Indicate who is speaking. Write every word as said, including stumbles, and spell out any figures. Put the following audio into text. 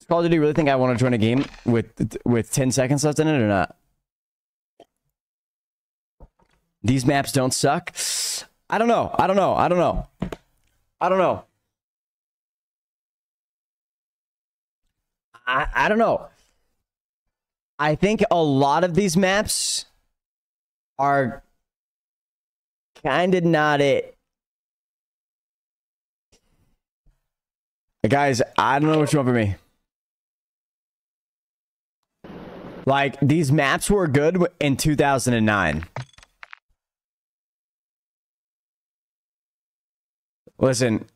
Speaker 1: Call of Duty really think I want to join a game with with ten seconds left in it or not? These maps don't suck. I don't know. I don't know. I don't know. I don't know. I, I don't know. I think a lot of these maps are kind of not it. Guys, I don't know what you want from me. Like, these maps were good in two thousand nine. Listen,